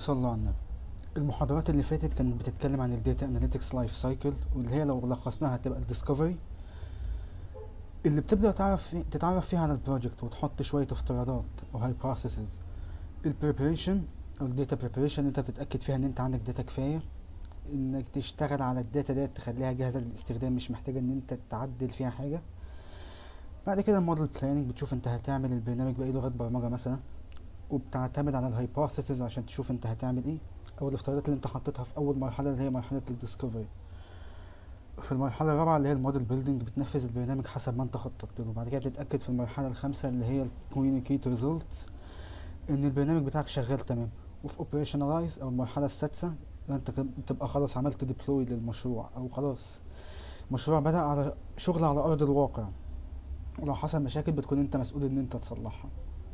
صلوا على النبي. المحاضرات اللي فاتت كانت بتتكلم عن الداتا اناليتكس لايف سايكل، واللي هي لو لخصناها هتبقى الديسكفري اللي بتبدأ تتعرف فيها على البروجكت وتحط شوية افتراضات وهايبوثيسز. البريبريشن او الداتا بريبريشن انت بتتأكد فيها ان انت عندك داتا كفاية انك تشتغل على الداتا ديت تخليها جاهزة للاستخدام، مش محتاجة ان انت تعدل فيها حاجة. بعد كده الموديل بلاننج، بتشوف انت هتعمل البرنامج بأي لغة برمجة مثلا، وبتعتمد على الهايبوثيسز عشان تشوف انت هتعمل ايه او الافتراضات اللي انت حطيتها في اول مرحله اللي هي مرحله الديسكفري. في المرحله الرابعه اللي هي الموديل بيلدينج بتنفذ البرنامج حسب ما انت خططت له. بعد كده بتتاكد في المرحله الخامسه اللي هي الكوميونيكيت ريزولتس ان البرنامج بتاعك شغال تمام. وفي اوبريشنالايز او المرحله السادسه انت بتبقى خلاص عملت ديبلوي للمشروع، او خلاص المشروع بدأ على شغل على ارض الواقع، ولو حصل مشاكل بتكون انت مسؤول ان انت تصلحها.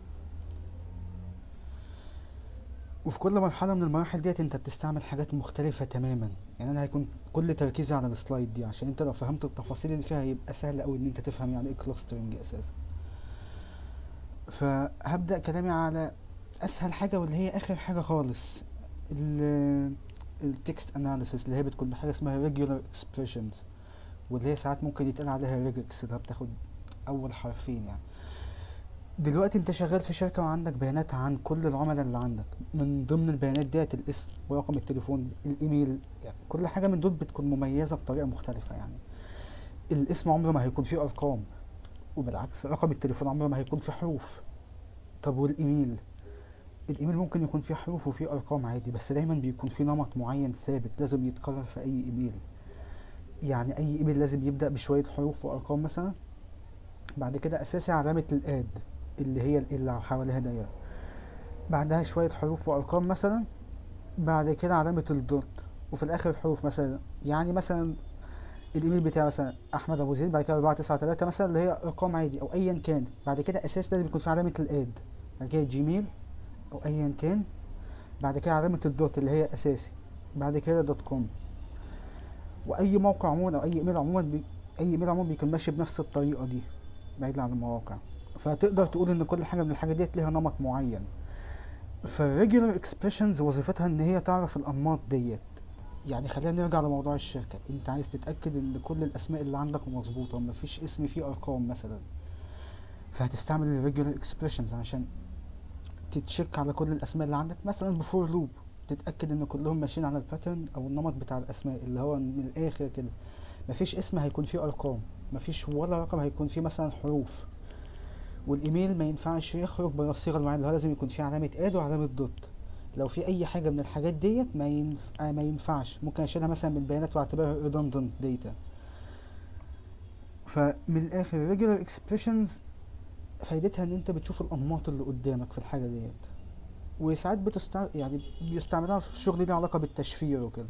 وفي كل مرحلة من المراحل ديت انت بتستعمل حاجات مختلفة تماما. يعني انا هيكون كل تركيزي على السلايد دي عشان انت لو فهمت التفاصيل اللي فيها هيبقى سهل اوي ان انت تفهم يعني ايه كلاسترنج اساسا. فهبدأ كلامي على اسهل حاجة واللي هي اخر حاجة خالص، التكست اناليسيس، اللي هي بتكون بحاجة اسمها regular expressions، واللي هي ساعات ممكن يتقال عليها regex، اللي هي بتاخد اول حرفين يعني. دلوقتي انت شغال في شركة وعندك بيانات عن كل العملاء اللي عندك، من ضمن البيانات ديت الاسم ورقم التليفون الايميل، يعني كل حاجة من دول بتكون مميزة بطريقة مختلفة. يعني الاسم عمره ما هيكون فيه ارقام، وبالعكس رقم التليفون عمره ما هيكون فيه حروف. طب والايميل؟ الايميل ممكن يكون فيه حروف وفيه ارقام عادي، بس دايما بيكون فيه نمط معين ثابت لازم يتكرر في اي ايميل. يعني اي ايميل لازم يبدأ بشوية حروف وارقام مثلا، بعد كده اساسي علامة الاد اللي هي اللي حواليها دايرة، بعدها شوية حروف وأرقام مثلا، بعد كده علامة الدوت، وفي الآخر حروف مثلا. يعني مثلا الإيميل بتاعي مثلا أحمد أبو زيد، بعد كده 493 مثلا اللي هي أرقام عادي أو أيا كان، بعد كده أساس لازم يكون في علامة الآد، بعد كده جيميل أو أيا كان، بعد كده علامة الدوت اللي هي أساسي، بعد كده دوت كوم. وأي موقع عموما أو أي إيميل عموما أي إيميل عموما بيكون ماشي بنفس الطريقة دي بعيد عن المواقع. فتقدر تقول إن كل حاجة من الحاجات ديت ليها نمط معين. فالريجولار اكسبريشنز وظيفتها ان هي تعرف الانماط ديت. يعني خلينا نرجع لموضوع الشركة، انت عايز تتأكد ان كل الاسماء اللي عندك مظبوطة ومفيش اسم فيه ارقام مثلا، فهتستعمل الريجولار اكسبريشنز عشان تتشيك على كل الاسماء اللي عندك. مثلا بفور لوب تتأكد ان كلهم ماشيين على الباترن او النمط بتاع الاسماء، اللي هو من الاخر كده مفيش اسم هيكون فيه ارقام، مفيش ولا رقم هيكون فيه مثلا حروف. والايميل ما ينفعش يخرج بره الصيغه المعينه، اللي هو لازم يكون فيه علامه اد وعلامه دوت. لو في اي حاجه من الحاجات ديت ما ينفعش، ممكن اشيلها مثلا من البيانات واعتبرها redundant data. فمن الاخر regular expressions فايدتها ان انت بتشوف الانماط اللي قدامك في الحاجه ديت. وساعات يعني بيستعملوها في شغل ليه علاقه بالتشفير وكده.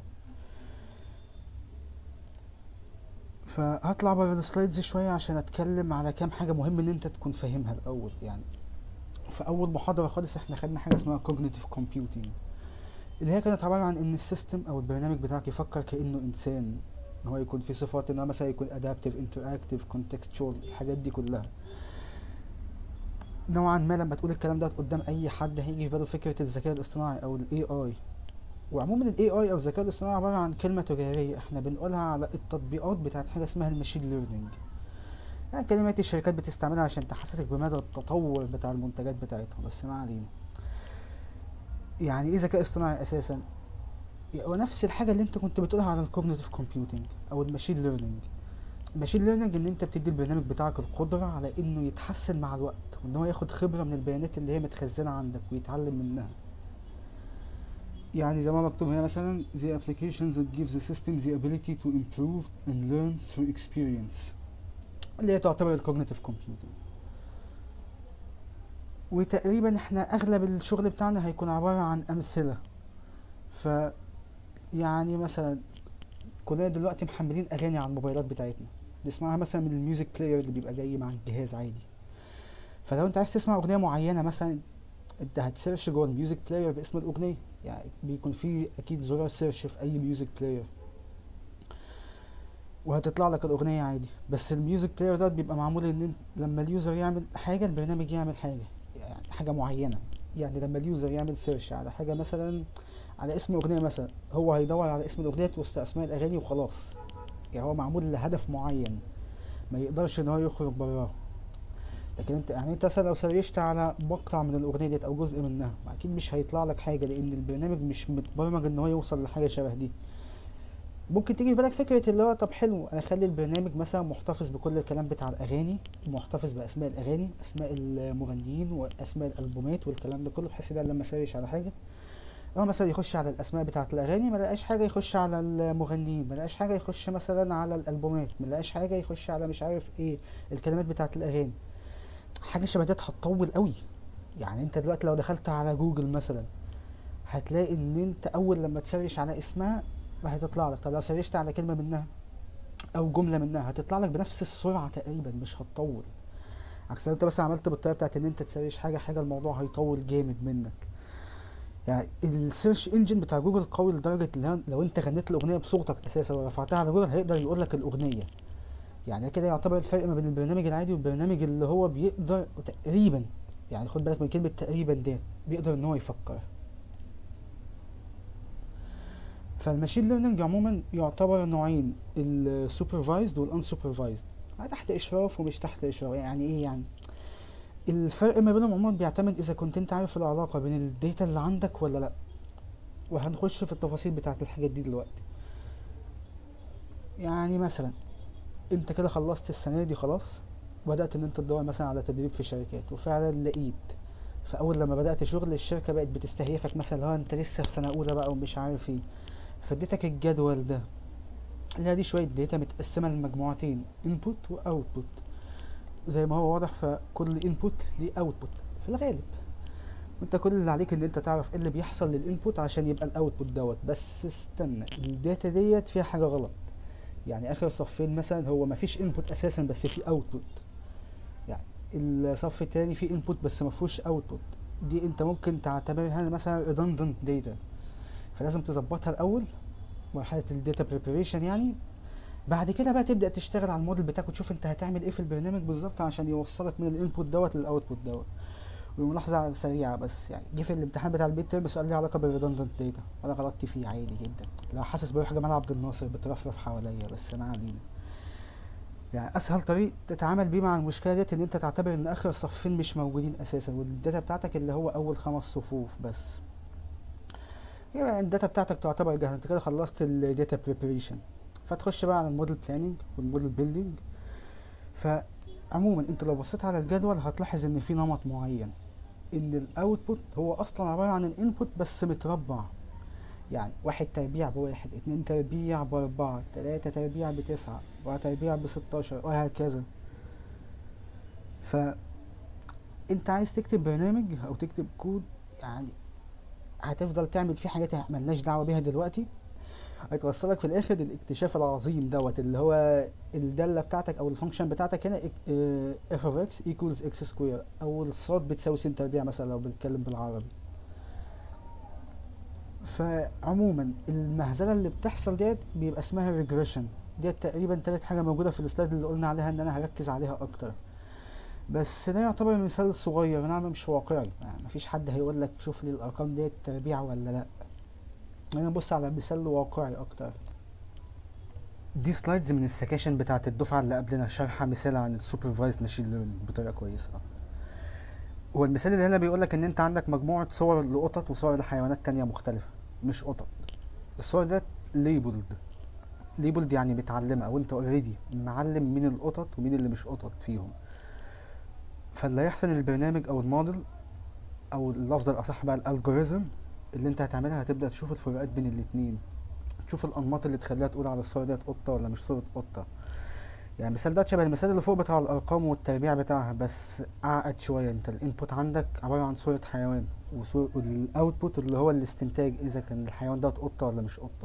فهطلع بره السلايدز شويه عشان اتكلم على كام حاجه مهم ان انت تكون فاهمها الاول. يعني في اول محاضره خالص احنا خدنا حاجه اسمها cognitive computing، اللي هي كانت عباره عن ان السيستم او البرنامج بتاعك يفكر كانه انسان، ان هو يكون فيه صفات، ان هو مثلا يكون adaptive interactive contextual، الحاجات دي كلها. نوعا ما لما تقول الكلام ده قدام اي حد هيجي في باله فكره الذكاء الاصطناعي او الاي اي. وعموما الاي اي او الذكاء الاصطناعي عباره عن كلمه تجاريه احنا بنقولها على التطبيقات بتاعت حاجه اسمها الماشين ليرنينج. يعني كلمات الشركات بتستعملها عشان تحسسك بمدى التطور بتاع المنتجات بتاعتها، بس ما علينا. يعني ايه ذكاء اصطناعي اساسا؟ ونفس الحاجه اللي انت كنت بتقولها على الكوجنيتيف كومبيوتنج او الماشين ليرنينج. الماشين ليرنينج ان انت بتدي البرنامج بتاعك القدره على انه يتحسن مع الوقت، وان هو ياخد خبره من البيانات اللي هي متخزنه عندك ويتعلم منها. يعني زي ما مكتوب هنا مثلا the applications that gives the system the ability to improve and learn through experience، اللي هي تعتبر الكوجنيتيف كومبيوتنج. وتقريبا احنا اغلب الشغل بتاعنا هيكون عباره عن امثله. ف يعني مثلا كلنا دلوقتي محملين اغاني على الموبايلات بتاعتنا، نسمعها مثلا من الميوزك بلاير اللي بيبقى جاي مع الجهاز عادي. فلو انت عايز تسمع اغنيه معينه مثلا، انت هتسيرش جوه الميوزك بلاير باسم الاغنيه. يعني بيكون في اكيد زرار سيرش في اي ميوزك بلاير وهتطلع لك الاغنيه عادي. بس الميوزك بلاير ده بيبقى معمول ان لما اليوزر يعمل حاجه البرنامج يعمل حاجه، يعني حاجه معينه. يعني لما اليوزر يعمل سيرش على حاجه مثلا على اسم اغنيه مثلا، هو هيدور على اسم الاغنيه وسط اسماء الاغاني وخلاص. يعني هو معمول لهدف معين، ما يقدرش ان هو يخرج براه. لكن انت يعني انت مثلا لو سرشت على مقطع من الاغنيه ديت او جزء منها، اكيد مش هيطلع لك حاجه، لان البرنامج مش متبرمج ان هو يوصل لحاجه شبه دي. ممكن تيجي في بالك فكره اللي هو طب حلو، انا اخلي البرنامج مثلا محتفظ بكل الكلام بتاع الاغاني، محتفظ باسماء الاغاني، اسماء المغنيين واسماء الالبومات والكلام ده كله، بحيث ده لما اسرش على حاجه، هو مثلا يخش على الاسماء بتاعه الاغاني ما لقاش حاجه، يخش على المغنيين ما لقاش حاجه، يخش مثلا على الالبومات ما لقاش حاجه، يخش على مش عارف ايه الكلمات بتاعه الاغاني. حاجه شبه ديت هتطول قوي. يعني انت دلوقتي لو دخلت على جوجل مثلا، هتلاقي ان انت اول لما تسرش على اسمها ما هتطلع لك. طب لو سرشت على كلمه منها او جمله منها، هتطلع لك بنفس السرعه تقريبا، مش هتطول. عكس لو انت بس عملت بالطريقه بتاعت ان انت تسرش حاجه الموضوع هيطول جامد منك. يعني السيرش انجن بتاع جوجل قوي لدرجه ان لو انت غنيت الاغنيه بصوتك اساسا ورفعتها على جوجل، هيقدر يقول لك الاغنيه. يعني كده يعتبر الفرق ما بين البرنامج العادي والبرنامج اللي هو بيقدر تقريبا، يعني خد بالك من كلمه تقريبا ديت، بيقدر ان هو يفكر. فالماشين ليرنينج عموما يعتبر نوعين، السوبرفايزد والانسوبرفايزد، تحت اشراف ومش تحت اشراف. يعني ايه يعني؟ الفرق ما بينهم عموما بيعتمد اذا كنت انت عارف العلاقه بين الداتا اللي عندك ولا لا، وهنخش في التفاصيل بتاعت الحاجات دي دلوقتي. يعني مثلا انت كده خلصت السنه دي خلاص، بدات ان انت تدور مثلا على تدريب في شركات، وفعلا لقيت. فاول لما بدات شغل، الشركه بقت بتستهيفك مثلا، لو انت لسه في سنه اولى بقى ومش عارف ايه، فاديتك الجدول ده اللي هي دي شويه داتا متقسمه لمجموعتين، انبوت واوتبوت. زي ما هو واضح، فكل انبوت ليه اوتبوت في الغالب، وانت كل اللي عليك ان انت تعرف ايه اللي بيحصل للانبوت عشان يبقى الاوتبوت دوت. بس استنى، الداتا ديت فيها حاجه غلط. يعني اخر صفين مثلا هو مفيش انبوت اساسا بس في اوتبوت، يعني الصف التاني فيه انبوت بس مفهوش اوتبوت. دي انت ممكن تعتبرها مثلا redundant data، فلازم تظبطها الاول، مرحله الداتا بريبريشن يعني. بعد كده بقى تبدا تشتغل على الموديل بتاعك وتشوف انت هتعمل ايه في البرنامج بالظبط عشان يوصلك من الانبوت دوت للاوتبوت دوت. وملاحظة سريعة بس، يعني جه في الامتحان بتاع البيت ترم سؤال ليه علاقة بالريدندنت داتا، وانا غلطت فيه عادي جدا. لو حاسس بروح جمال عبد الناصر بترفرف حواليا، بس ما علينا. يعني اسهل طريق تتعامل بيه مع المشكلة ديت ان انت تعتبر ان اخر الصفين مش موجودين اساسا، والداتا بتاعتك اللي هو اول 5 صفوف بس. يبقى الداتا بتاعتك تعتبر جاهزة، انت كده خلصت الداتا بريبريشن. فتخش بقى على الموديل بلاننج والموديل بيلدينج. فعموما انت لو بصيت على الجدول هتلاحظ ان في نمط معين، ان الاوتبوت هو اصلا عبارة عن الانبوت بس متربع. يعني 1 تربيع ب1، 2 تربيع ب4، 3 تربيع ب9، 4 تربيع ب16، وهكذا. فانت عايز تكتب برنامج او تكتب كود، يعني هتفضل تعمل فيه حاجات ملناش دعوة بيها دلوقتي، هتوصلك في الاخر للاكتشاف العظيم دوت، اللي هو الدالة بتاعتك او الفانكشن بتاعتك هنا f of x equals x square، او الصاد بتساوي س تربيع مثلا لو بنتكلم بالعربي. فعموما المهزله اللي بتحصل ديت بيبقى اسمها ريجريشن. ديت تقريبا تالت حاجه موجوده في السلايد اللي قلنا عليها ان انا هركز عليها اكتر. بس ده يعتبر مثال صغير، نعم مش واقعي، يعني مفيش حد هيقول لك شوف لي الارقام ديت تربيع ولا لا. انا بص على مثال واقعي اكتر. دي سلايدز من السكاشن بتاعت الدفعه اللي قبلنا، شارحه مثال عن السوبرفايزد ماشين ليرنينج بطريقه كويسه. هو المثال اللي هنا بيقول لك ان انت عندك مجموعه صور لقطط وصور لحيوانات تانية مختلفه، مش قطط. الصور ده ليبلد يعني متعلمه، او انت اوريدي معلم مين القطط ومين اللي مش قطط فيهم. فاللي هيحصل ان البرنامج او الموديل، او اللفظ الاصح بقى الالجوريزم اللي انت هتعملها، هتبدا تشوف الفروقات بين الاتنين، تشوف الانماط اللي تخليها تقول على الصوره ديت قطه ولا مش صوره قطه. يعني المثال ده شبه المثال اللي فوق بتاع الارقام والتربيع بتاعها، بس اعقد شويه. انت الانبوت عندك عباره عن صوره حيوان، والاوتبوت اللي هو الاستنتاج اذا كان الحيوان ده قطه ولا مش قطه.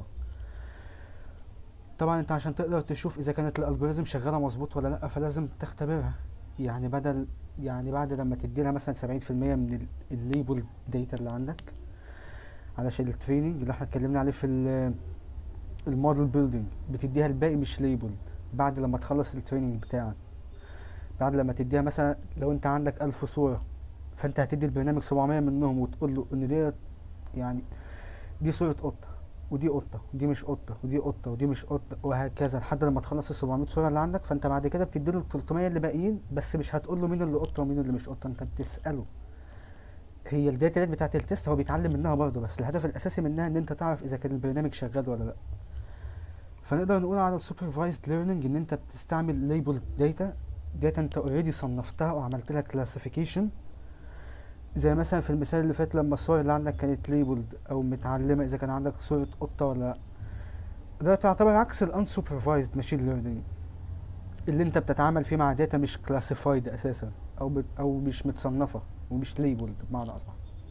طبعا انت عشان تقدر تشوف اذا كانت الالجوريزم شغاله مظبوط ولا لا، فلازم تختبرها. يعني يعني بعد لما تديلها مثلا 70% من الليبل داتا اللي عندك، علشان التريننج اللي احنا اتكلمنا عليه في الموديل بيلدينج، بتديها الباقي مش ليبل. بعد لما تخلص التريننج بتاعك، بعد لما تديها مثلا لو انت عندك 1000 صورة، فانت هتدي البرنامج 700 منهم وتقول له ان ديت يعني دي صورة قطة، ودي قطة، ودي مش قطة، ودي قطة، ودي مش قطة، وهكذا لحد لما تخلص ال 700 صورة اللي عندك. فانت بعد كده بتديله ال 300 اللي باقيين، بس مش هتقول له مين اللي قطة ومين اللي مش قطة، انت بتسأله. هي الداتا ديت بتاعت التست هو بيتعلم منها برضه، بس الهدف الاساسي منها ان انت تعرف اذا كان البرنامج شغال ولا لا. فنقدر نقول على السوبرفايزد ليرنينج ان انت بتستعمل ليبل داتا انت اوريدي صنفتها وعملت لها كلاسيفيكيشن. زي مثلا في المثال اللي فات لما الصور اللي عندك كانت ليبلد او متعلمه اذا كان عندك صوره قطه ولا لا. ده تعتبر عكس الانسوبرفايزد ماشين ليرنينج اللي انت بتتعامل فيه مع داتا مش كلاسيفايد اساسا، او مش متصنفه ومش ليبلد بمعنى اصح.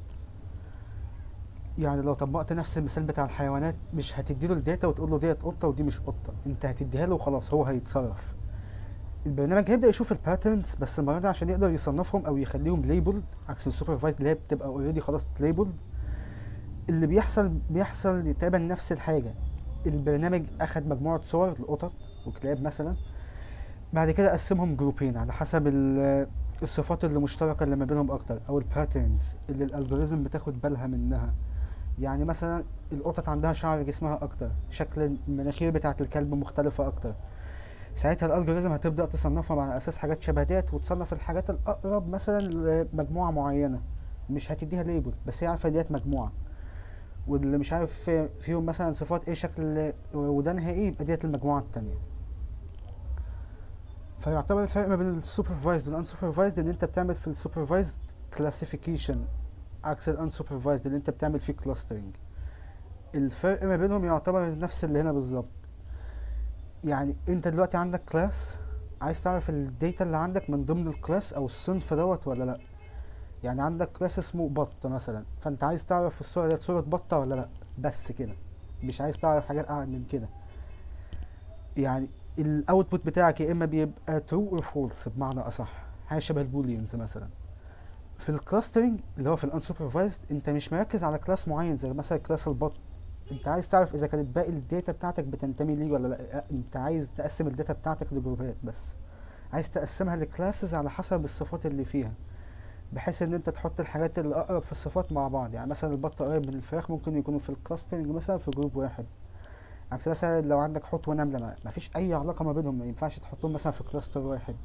يعني لو طبقت نفس المثال بتاع الحيوانات، مش هتديله الداتا وتقول له ديت قطه ودي مش قطه، انت هتديها له وخلاص هو هيتصرف. البرنامج هيبدا يشوف الباترنز بس المره دي عشان يقدر يصنفهم او يخليهم ليبلد، عكس السوبرفايزد اللي هي بتبقى اوريدي خلاص ليبلد. اللي بيحصل تقريبا نفس الحاجه. البرنامج اخد مجموعه صور لقطط وكلاب مثلا، بعد كده قسمهم جروبين على حسب الصفات اللي مشتركه اللي ما بينهم اكتر، او الباترنز اللي الالجوريزم بتاخد بالها منها. يعني مثلا القطط عندها شعر جسمها اكتر، شكل المناخير بتاعه الكلب مختلفه اكتر. ساعتها الالجوريزم هتبدا تصنفهم على اساس حاجات شبه ديت، وتصنف الحاجات الاقرب مثلا لمجموعه معينه. مش هتديها ليبل، بس هي عارفه ديت مجموعه، واللي مش عارف فيهم مثلا صفات ايه، شكل ودانها ايه، يبقى ديت المجموعه التانية. فيعتبر الفرق ما بين السوبرفايزد والانسوبرفايزد ان انت بتعمل في السوبرفايزد كلاسيفيكيشن، عكس الانسوبرفايزد اللي انت بتعمل فيه كلاسترنج. الفرق ما بينهم يعتبر نفس اللي هنا بالظبط. يعني انت دلوقتي عندك كلاس، عايز تعرف الداتا اللي عندك من ضمن الكلاس او الصنف دوت ولا لا. يعني عندك كلاس اسمه بط مثلا، فانت عايز تعرف الصورة ديت صورة بطة ولا لا، بس كده. مش عايز تعرف حاجات اعلى من كده. يعني الاوتبوت بتاعك يا اما بيبقى true or false بمعنى اصح، حاجه شبه البوليانز مثلا. في الكلاسترنج اللي هو في الانسوبرفايزد انت مش مركز على كلاس معين زي مثلا كلاس البط. انت عايز تعرف اذا كانت باقي الداتا بتاعتك بتنتمي ليه ولا لا. انت عايز تقسم الداتا بتاعتك لجروبات بس، عايز تقسمها لكلاسز على حسب الصفات اللي فيها، بحيث ان انت تحط الحاجات اللي اقرب في الصفات مع بعض. يعني مثلا البط قريب من الفراخ ممكن يكونوا في الكلاسترنج مثلا في جروب واحد، عكس مثلا لو عندك حوت ونملة ما فيش اي علاقة ما بينهم، ما ينفعش تحطهم مثلا في كلاستر واحد.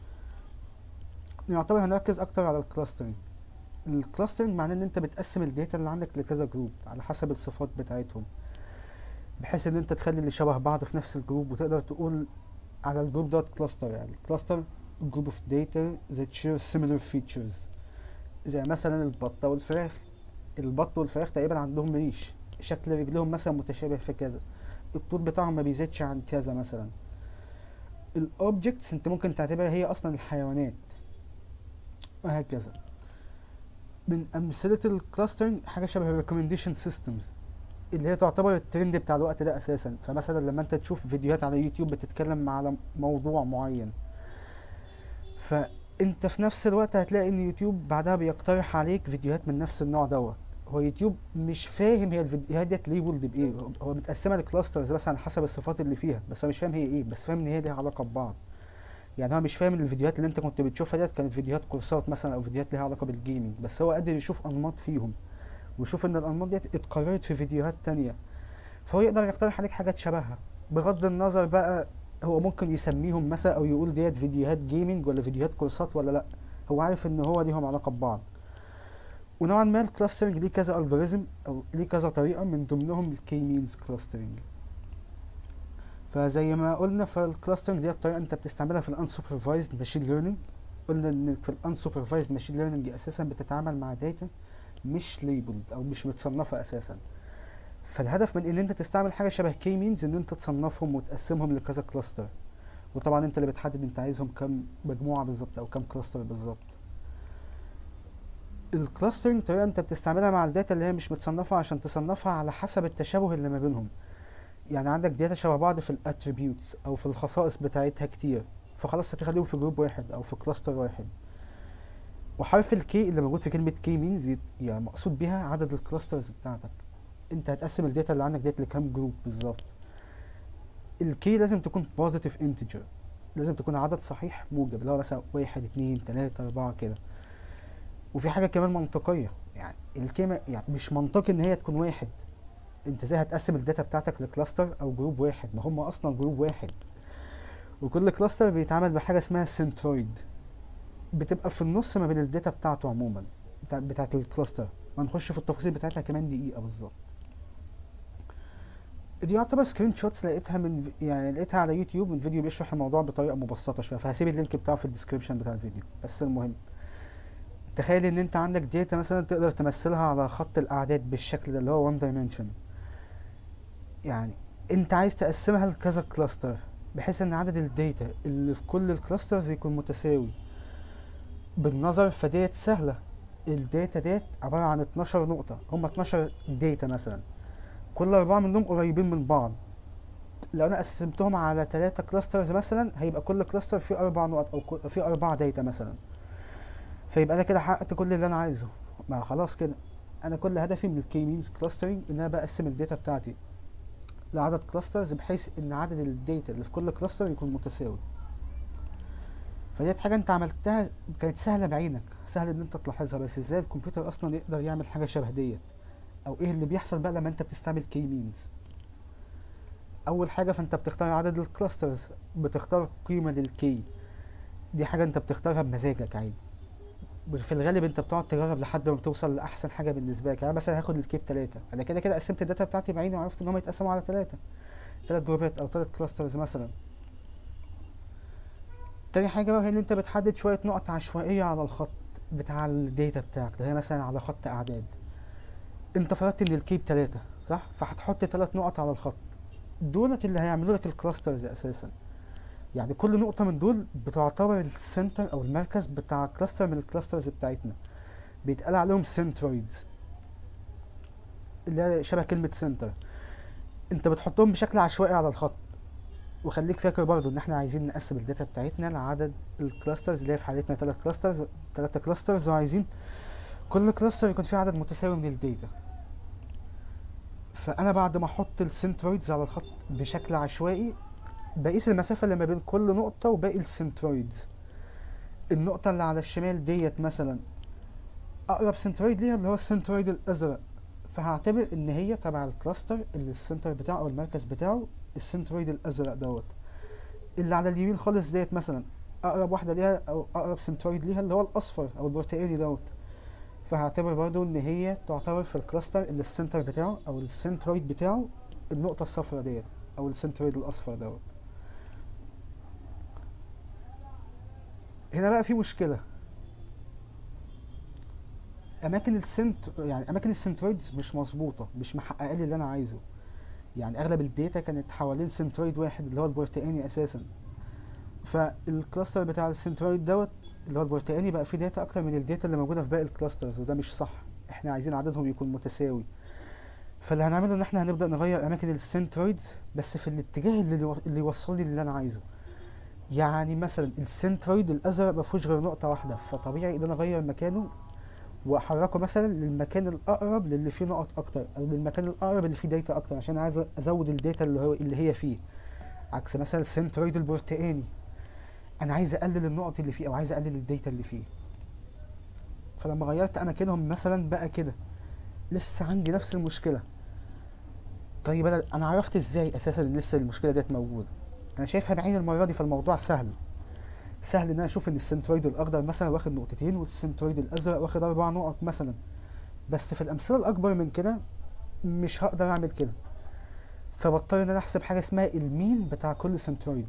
يعتبر هنركز اكتر على الكلاسترنج. الكلاسترنج معناه ان انت بتقسم الداتا اللي عندك لكذا جروب على حسب الصفات بتاعتهم، بحيث ان انت تخلي اللي شبه بعض في نفس الجروب، وتقدر تقول على الجروب دوت كلاستر. يعني كلاستر جروب اوف داتا that share similar features. زي مثلا البطة والفراخ. البط والفراخ تقريبا عندهم ريش، شكل رجلهم مثلا متشابه في كذا، الطول بتاعهم ما بيزيدش عن كذا مثلا. الاوبجكتس انت ممكن تعتبرها هي اصلا الحيوانات، وهكذا. من امثله الكلاسترنج حاجه شبه الريكومنديشن سيستمز، اللي هي تعتبر الترند بتاع الوقت ده اساسا. فمثلا لما انت تشوف فيديوهات على يوتيوب بتتكلم على موضوع معين، فانت في نفس الوقت هتلاقي ان يوتيوب بعدها بيقترح عليك فيديوهات من نفس النوع دوت. هو يوتيوب مش فاهم هي الفيديوهات ديت ليبلد بايه، هو متقسمه لكلاسترز بس على حسب الصفات اللي فيها، بس هو مش فاهم هي ايه، بس فاهم ان هي ليها علاقه ببعض. يعني هو مش فاهم ان الفيديوهات اللي انت كنت بتشوفها ديت كانت فيديوهات كورسات مثلا او فيديوهات ليها علاقه بالجيمنج، بس هو قادر يشوف انماط فيهم، ويشوف ان الانماط ديت اتكررت في فيديوهات تانية، فهو يقدر يقترح عليك حاجات شبهها. بغض النظر بقى هو ممكن يسميهم مثلا او يقول ديت فيديوهات جيمنج ولا فيديوهات كورسات ولا لا، هو عارف ان هو ليهم علاقه ببعض. ونوعا ما الكلاسترنج ليه كذا الجوريزم او ليه كذا طريقه، من ضمنهم الكي مينز كلاسترنج. فزي ما قلنا، فالكلاسترنج دي طريقه انت بتستعملها في الانسوبرفايزد ماشين ليرنينج. قلنا ان في الانسوبرفايزد ماشين ليرنينج اساسا بتتعامل مع داتا مش ليبلد او مش متصنفه اساسا. فالهدف من ان انت تستعمل حاجه شبه كي مينز ان انت تصنفهم وتقسمهم لكذا كلاستر، وطبعا انت اللي بتحدد انت عايزهم كام مجموعه بالظبط او كام كلاستر بالظبط. الكلاسترنج طريقه انت بتستعملها مع الداتا اللي هي مش متصنفه عشان تصنفها على حسب التشابه اللي ما بينهم. يعني عندك داتا شبه بعض في الاتريبيوتس او في الخصائص بتاعتها كتير، فخلاص هتخليهم في جروب واحد او في كلاستر واحد. وحرف الكي اللي موجود في كلمه كي مينز يعني مقصود بيها عدد الكلاسترز بتاعتك. انت هتقسم الداتا اللي عندك ديت لكام جروب بالظبط. الكي لازم تكون بوزيتيف انتجر، لازم تكون عدد صحيح موجب، اللي هو مثلا واحد اتنين تلاتة اربعة كده. وفي حاجة كمان منطقية، يعني الكي يعني مش منطقي ان هي تكون واحد، انت ازاي هتقسم الداتا بتاعتك لكلاستر او جروب واحد؟ ما هم اصلا جروب واحد، وكل كلاستر بيتعامل بحاجه اسمها سنترويد، بتبقى في النص ما بين الداتا بتاعته عموما، بتاعت الكلاستر. وهنخش في التفاصيل بتاعتها كمان دقيقه بالظبط. دي يعتبر سكرين شوتس لقيتها يعني لقيتها على يوتيوب من فيديو بيشرح الموضوع بطريقه مبسطه شويه، فهسيب اللينك بتاعه في الديسكريبشن بتاع الفيديو. بس المهم، تخيل ان انت عندك داتا مثلا تقدر تمثلها على خط الاعداد بالشكل ده اللي هو 1 dimension. يعني انت عايز تقسمها لكذا كلاستر بحيث ان عدد الداتا اللي في كل الكلاسترز يكون متساوي. بالنظر فديت سهلة، الداتا ديت عبارة عن 12 نقطة، هم 12 داتا مثلا، كل 4 منهم قريبين من بعض. لو انا قسمتهم على 3 كلاسترز مثلا هيبقى كل كلاستر فيه 4 نقط او فيه 4 داتا مثلا، فيبقى انا كده حققت كل اللي انا عايزه. ما خلاص كده انا كل هدفي من الكي مينز كلاسترنج ان انا بقسم الداتا بتاعتي لعدد كلاسترز بحيث ان عدد الداتا اللي في كل كلاستر يكون متساوي. فديت حاجة انت عملتها كانت سهلة بعينك، سهل ان انت تلاحظها، بس ازاي الكمبيوتر اصلا يقدر يعمل حاجة شبه ديت؟ او ايه اللي بيحصل بقى لما انت بتستعمل كي مينز؟ اول حاجة فانت بتختار عدد الكلاسترز، بتختار قيمة للكي، دي حاجة انت بتختارها بمزاجك عادي. في الغالب انت بتقعد تجرب لحد ما توصل لاحسن حاجة بالنسبة لك. يعني مثلا هاخد الكي ب3، انا كده كده قسمت الداتا بتاعتي بعيني وعرفت ان هم يتقسموا على 3 جروبات او 3 كلاسترز مثلا. تاني حاجة بقى هي ان انت بتحدد شوية نقط عشوائية على الخط بتاع الداتا بتاعك، اللي هي مثلا على خط اعداد. انت فرضت ان الكي ب3 صح، فهتحط 3 نقط على الخط، دولت اللي هيعملوا لك الكلاسترز اساسا. يعني كل نقطة من دول بتعتبر السنتر او المركز بتاع كلاستر من الكلاسترز بتاعتنا، بيتقال عليهم سنترويدز، اللي هي شبه كلمة سنتر. انت بتحطهم بشكل عشوائي على الخط. وخليك فاكر برضو ان احنا عايزين نقسم الداتا بتاعتنا لعدد الكلاسترز، اللي هي في حالتنا 3 كلاسترز، وعايزين كل كلاستر يكون فيه عدد متساوي من الداتا. فانا بعد ما احط السنترويدز على الخط بشكل عشوائي، بقيس المسافة اللي ما بين كل نقطة وباقي السنترويدز. النقطة اللي على الشمال ديت مثلا اقرب سنترويد ليها اللي هو السنترويد الازرق، فهعتبر ان هي تبع الكلاستر اللي السنتر بتاعه او المركز بتاعه السنترويد الازرق دوت. اللي على اليمين خالص ديت مثلا اقرب واحدة ليها او اقرب سنترويد ليها اللي هو الاصفر او البرتقالي دوت، فهعتبر برضو ان هي تعتبر في الكلاستر اللي السنتر بتاعه او السنترويد بتاعه النقطة الصفرا ديت او السنترويد الاصفر دوت. هنا بقى في مشكلة، اماكن السنترويدز مش مظبوطة، مش محققة لي اللي انا عايزه. يعني اغلب الداتا كانت حوالين سنترويد واحد اللي هو البرتقاني اساسا، فالكلاستر بتاع السنترويد دوت اللي هو البرتقاني بقى فيه داتا اكتر من الداتا اللي موجودة في باقي الكلاسترز، وده مش صح. احنا عايزين عددهم يكون متساوي. فاللي هنعمله ان احنا هنبدأ نغير اماكن السنترويدز بس في الاتجاه اللي يوصل لي اللي انا عايزه. يعني مثلا السنترويد الازرق مفيهوش غير نقطة واحدة، فطبيعي ان انا اغير مكانه واحركه مثلا للمكان الاقرب للي فيه نقط اكتر، او للمكان الاقرب اللي فيه داتا اكتر، عشان عايز ازود الداتا اللي هي فيه. عكس مثلا السنترويد البرتقاني، انا عايز اقلل النقط اللي فيه او عايز اقلل الداتا اللي فيه. فلما غيرت اماكنهم مثلا بقى كده لسه عندي نفس المشكله. طيب انا عرفت ازاي اساسا ان لسه المشكله ديت موجوده؟ انا شايفها بعين المره دي، فالموضوع سهل. سهل ان انا اشوف ان السنترويد الاخضر مثلا واخد نقطتين والسنترويد الازرق واخد 4 نقط مثلا. بس في الامثله الاكبر من كده مش هقدر اعمل كده، فبضطر ان انا احسب حاجه اسمها المين بتاع كل سنترويد.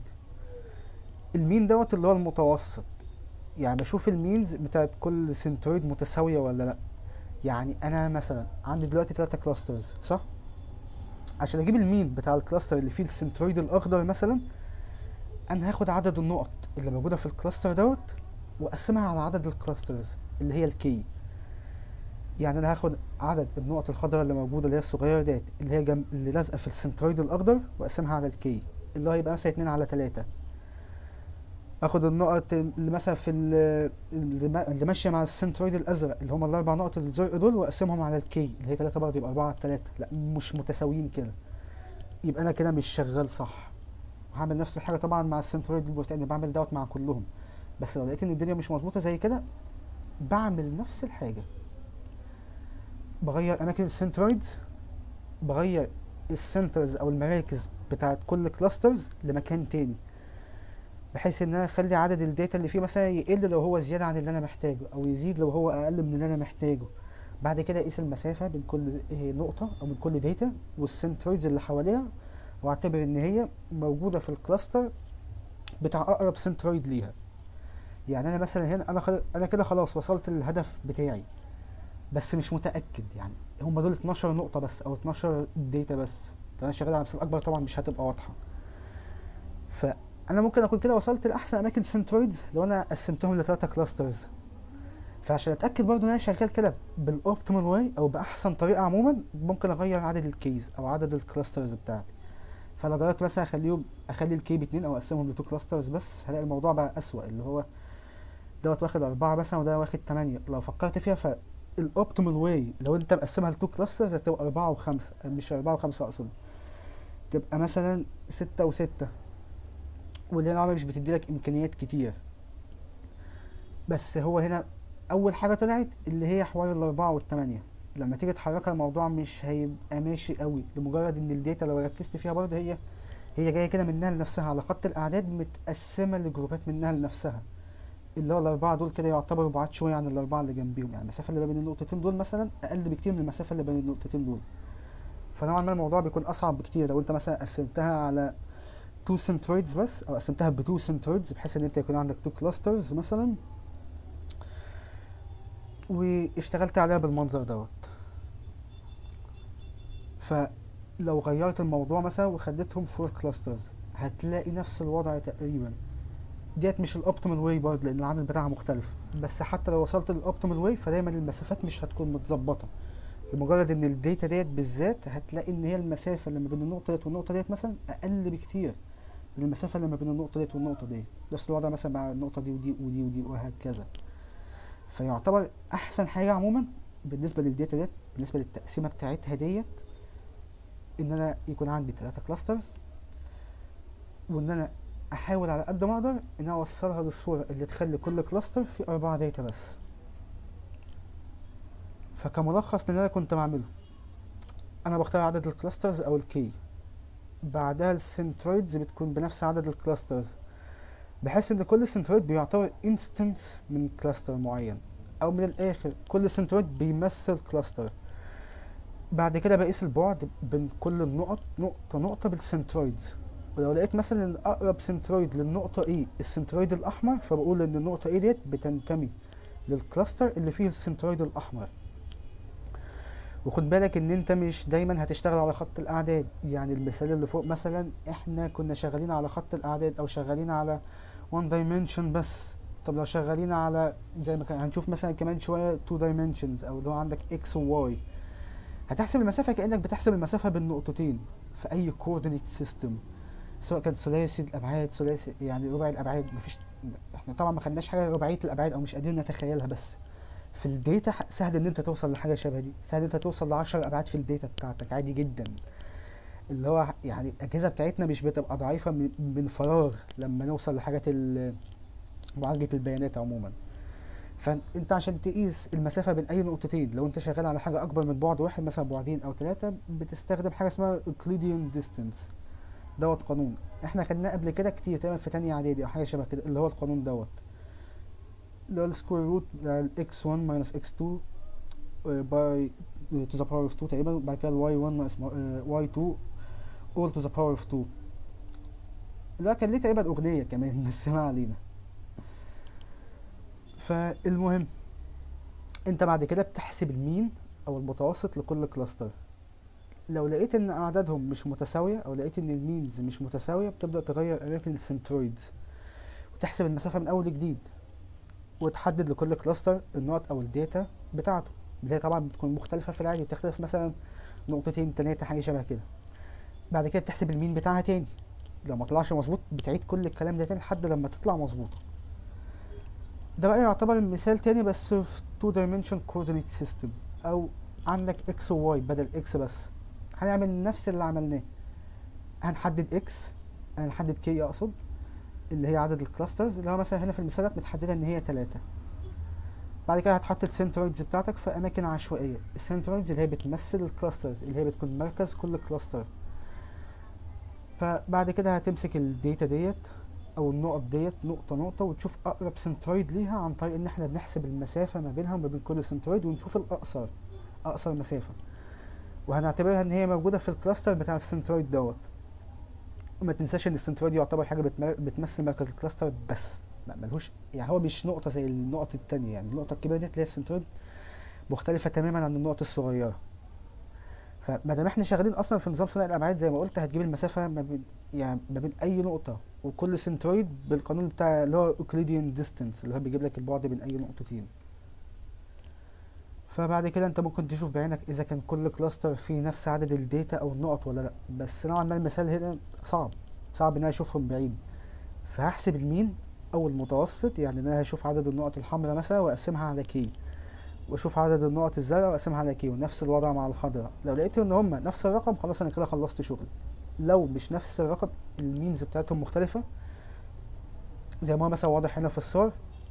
المين دوت اللي هو المتوسط، يعني بشوف المينز بتاعت كل سنترويد متساويه ولا لا. يعني انا مثلا عندي دلوقتي 3 كلاسترز صح، عشان اجيب المين بتاع الكلاستر اللي فيه السنترويد الاخضر مثلا، انا هاخد عدد النقط اللي موجوده في الكلاستر دوت واقسمها على عدد الكلاسترز اللي هي الكي. يعني انا هاخد عدد النقط الخضراء اللي موجوده اللي هي الصغيره ديت اللي هي اللي لازقه في السنترويد الاخضر، واقسمها على الكي اللي هو هيبقى مثلا 2/3. اخد النقط اللي مثلا في اللي ماشيه مع السنترويد الازرق اللي هم ال4 نقط الزرق دول، واقسمهم على الكي اللي هي 3 برضه، يبقى 4/3. لا مش متساويين كده، يبقى انا كده مش شغال صح. هعمل نفس الحاجه طبعا مع السنترويد البرتقاني، بعمل دوت مع كلهم. بس لو لقيت ان الدنيا مش مظبوطه زي كده بعمل نفس الحاجه، بغير اماكن السنترويدز بغير السنترز او المراكز بتاعت كل كلاسترز لمكان تاني، بحيث ان انا اخلي عدد الداتا اللي فيه مثلا يقل لو هو زياده عن اللي انا محتاجه، او يزيد لو هو اقل من اللي انا محتاجه. بعد كده اقيس المسافه بين كل نقطه او من كل داتا والسنترويدز اللي حواليها، واعتبر ان هي موجوده في الكلاستر بتاع اقرب سنترويد ليها. يعني انا مثلا هنا انا كده خلاص وصلت للهدف بتاعي، بس مش متاكد يعني هم دول 12 نقطه بس او 12 داتا بس. لو انا شغال على مثال اكبر طبعا مش هتبقى واضحه. فانا ممكن اكون كده وصلت لاحسن اماكن سنترويدز لو انا قسمتهم لثلاثه كلاسترز. فعشان اتاكد برضو ان انا شغال كده بالاوبتيمال واي او باحسن طريقه عموما، ممكن اغير عدد الكيز او عدد الكلاسترز بتاعتي. فلو جربت مثلا اخلي الكي باتنين او اقسمهم لتو كلاسترز بس، هلاقي الموضوع بقى اسوأ، اللي هو دوت واخد 4 مثلا وده واخد 8. لو فكرت فيها فالاوبتيمال واي لو انت مقسمها لتو كلاسترز هتبقى 4 و5، مش 4 و5 اقصد، تبقى مثلا 6 و6. واللي هنا مش بتديلك امكانيات كتير. بس هو هنا اول حاجه طلعت اللي هي حوار ال4 وال8. لما تيجي تحركها الموضوع مش هيبقى ماشي قوي، لمجرد ان الداتا لو ركزت فيها برضه هي جايه كده منها لنفسها على خط الاعداد، متقسمه لجروبات منها لنفسها. اللي هو الاربعه دول كده يعتبروا بعاد شويه عن الاربعه اللي جنبيهم، يعني المسافه اللي بين النقطتين دول مثلا اقل بكتير من المسافه اللي بين النقطتين دول. فنوعا ما الموضوع بيكون اصعب بكتير لو انت مثلا قسمتها على تو سنترويدز بس، او قسمتها بتو سنترويدز بحيث ان انت يكون عندك تو كلاسترز مثلا، واشتغلت عليها بالمنظر دوت. فلو غيرت الموضوع مثلا وخليتهم فور كلاسترز هتلاقي نفس الوضع تقريبا. ديت مش الاوبتيمال واي برضه لان العدد بتاعها مختلف، بس حتى لو وصلت للاوبتيمال واي فدايما المسافات مش هتكون متظبطه، لمجرد ان الداتا ديت بالذات هتلاقي ان هي المسافه اللي ما بين النقطه ديت والنقطه ديت مثلا اقل بكتير من المسافه اللي ما بين النقطه ديت والنقطه ديت. نفس الوضع مثلا مع النقطه دي ودي ودي ودي وهكذا. فيعتبر احسن حاجه عموما بالنسبه للداتا ديت، بالنسبه للتقسيمه بتاعتها ديت، ان انا يكون عندي 3 كلاسترز، وان انا احاول على قد ما اقدر ان انا اوصلها للصوره اللي تخلي كل كلاستر فيه 4 داتا بس. فكملخص اللي انا كنت بعمله، انا بختار عدد الكلاسترز او الكي، بعدها السنترويدز بتكون بنفس عدد الكلاسترز، بحيث ان كل سنترويد بيعتبر انستنس من كلاستر معين، او من الاخر كل سنترويد بيمثل كلاستر. بعد كده بقيس البعد بين كل النقط نقطة نقطة بالسنترويدز، ولو لقيت مثلا ان اقرب سنترويد للنقطة ايه السنترويد الاحمر، فبقول ان النقطة ايه ديت بتنتمي للكلاستر اللي فيه السنترويد الاحمر. وخد بالك ان انت مش دايما هتشتغل على خط الاعداد، يعني المثال اللي فوق مثلا احنا كنا شغالين على خط الاعداد او شغالين على one dimension بس. طب لو شغالين على زي ما كان هنشوف مثلا كمان شوية two dimensions او اللي هو عندك x و y، هتحسب المسافة كأنك بتحسب المسافة بين نقطتين في أي coordinate system، سواء كان ثلاثي الأبعاد ثلاثي يعني رباعي الأبعاد. مفيش، احنا طبعا ما خدناش حاجة رباعية الأبعاد أو مش قادرين نتخيلها، بس في الداتا سهل إن أنت توصل لحاجة شبه دي، سهل إن أنت توصل ل10 أبعاد في الداتا بتاعتك عادي جدا. اللي هو يعني الأجهزة بتاعتنا مش بتبقى ضعيفة من فراغ لما نوصل لحاجات معالجة البيانات عموما. فانت عشان تقيس المسافه بين اي نقطتين، لو انت شغال على حاجه اكبر من بعد واحد مثلا بعدين او 3، بتستخدم حاجه اسمها Euclidean distance. دوت قانون احنا خدناه قبل كده كتير تقريبا في تانية اعدادي او حاجه شبه كده، اللي هو القانون دوت اللي هو السكوير روت x1 minus x2 باي to the power of 2 تقريبا، وبعد كده y1 minus y2 all to the power of 2. لا كان ليه تقريبا اغنيه كمان بس ما علينا. فالمهم انت بعد كده بتحسب المين او المتوسط لكل كلاستر. لو لقيت ان اعدادهم مش متساوية او لقيت ان المينز مش متساوية، بتبدأ تغير اماكن السنترويدز وتحسب المسافة من اول جديد، وتحدد لكل كلاستر النقط او الداتا بتاعته، اللي هي طبعا بتكون مختلفة في العادي، بتختلف مثلا نقطتين 3 حاجة شبه كده. بعد كده بتحسب المين بتاعها تاني، لو ما طلعش مظبوط بتعيد كل الكلام ده تاني لحد لما تطلع مظبوطة. ده بقى يعتبر مثال تاني بس في 2 dimension coordinate system، او عندك x و y بدل x بس. هنعمل نفس اللي عملناه، هنحدد x، هنحدد k اقصد اللي هي عدد الكلاسترز، اللي هو مثلا هنا في المثالات متحددة ان هي 3. بعد كده هتحط السنترويدز بتاعتك في اماكن عشوائيه. السنترويدز اللي هي بتمثل الكلاسترز، اللي هي بتكون مركز كل كلاستر. فبعد كده هتمسك الداتا ديت او النقط ديت نقطه نقطه، وتشوف اقرب سنترويد ليها عن طريق ان احنا بنحسب المسافه ما بينها وما بين كل سنترويد، ونشوف اقصر مسافه، وهنعتبرها ان هي موجوده في الكلاستر بتاع السنترويد دوت. وما تنساش ان السنترويد يعتبر حاجه بتمثل مركز الكلاستر بس، ملهوش يعني، هو مش نقطه زي النقط التانية. يعني النقطه الكبيره ديت اللي هي السنترويد مختلفه تماما عن النقط الصغيره. فما دام احنا شغالين اصلا في نظام ثنائي الابعاد زي ما قلت، هتجيب المسافه ما بين، يعني ما بين اي نقطه وكل سنترويد بالقانون بتاع اللي هو اوكليديان ديستانس، اللي هو بيجيب لك البعد بين اي نقطتين. فبعد كده انت ممكن تشوف بعينك اذا كان كل كلاستر فيه نفس عدد الداتا او النقط ولا لا. بس نوعا ما المثال هنا صعب ان انا اشوفهم بعيد. فهحسب المين او المتوسط، يعني ان انا هشوف عدد النقط الحمراء مثلا واقسمها على كي، واشوف عدد النقط الزرقاء واقسمها على كي، ونفس الوضع مع الخضراء. لو لقيت ان هما نفس الرقم خلاص انا كده خلصت شغلي. لو مش نفس الرقم، المينز بتاعتهم مختلفة زي ما هو مثلا واضح هنا في الصور،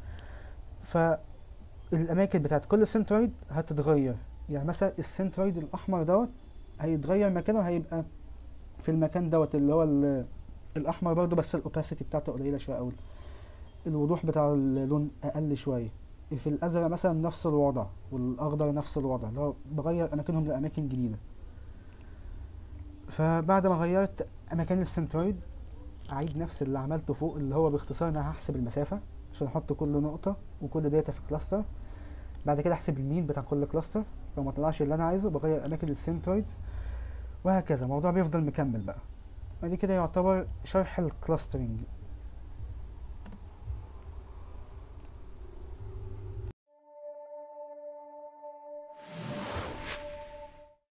فالاماكن بتاعت كل سنترويد هتتغير. يعني مثلا السنترويد الاحمر دوت هيتغير مكانه، هيبقى في المكان دوت اللي هو الاحمر برضو، بس الاوباسيتي بتاعته قليله شويه، او الوضوح بتاع اللون اقل شويه. في الازرق مثلا نفس الوضع، والاخضر نفس الوضع، اللي هو بغير اماكنهم لاماكن جديده. فبعد ما غيرت اماكن السنترويد، اعيد نفس اللي عملته فوق، اللي هو باختصار انا هحسب المسافه عشان احط كل نقطه وكل داتا في كلاستر. بعد كده احسب المين بتاع كل كلاستر، لو ما طلعش اللي انا عايزه بغير اماكن السنترويد، وهكذا الموضوع بيفضل مكمل بقى. بعد كده يعتبر شرح الكلاسترنج.